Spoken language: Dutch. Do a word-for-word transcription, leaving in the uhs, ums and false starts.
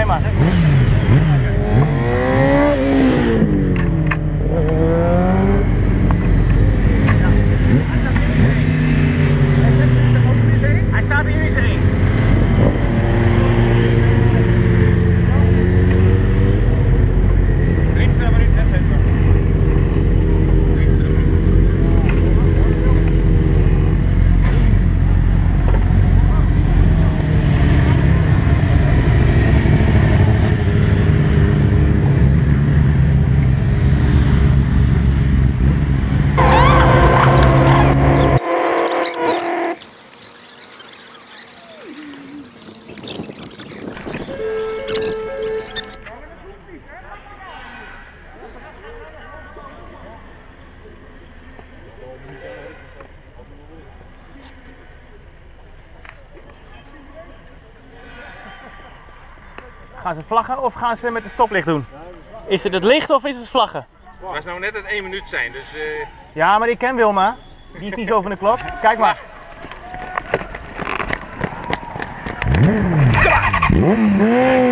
maar. Hij staat hier in zijn. drieëntwintig minuten, hè, Gaan ze vlaggen of gaan ze met de stoplicht doen? Is het het licht of is het vlaggen? Het was nou net het één minuut zijn, dus... Uh... Ja, maar ik ken Wilma. Die is niet zo van de klok. Kijk maar. Kom maar.